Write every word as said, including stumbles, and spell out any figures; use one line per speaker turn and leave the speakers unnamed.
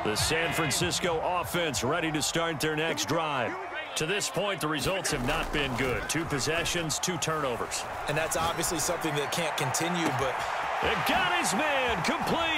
The San Francisco offense ready to start their next drive. To this point, the results have not been good. Two possessions, two turnovers.
And that's obviously something that can't continue, but...
It got his man complete.